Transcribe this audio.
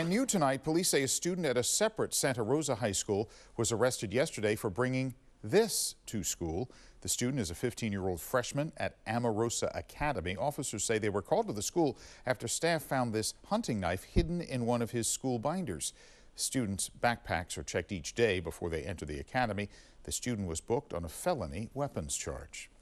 new tonight, police say a student at a separate Santa Rosa High School was arrested yesterday for bringing this to school. The student is a 15-year-old freshman at Amarosa Academy. Officers say they were called to the school after staff found this hunting knife hidden in one of his school binders. Students' backpacks are checked each day before they enter the academy. The student was booked on a felony weapons charge.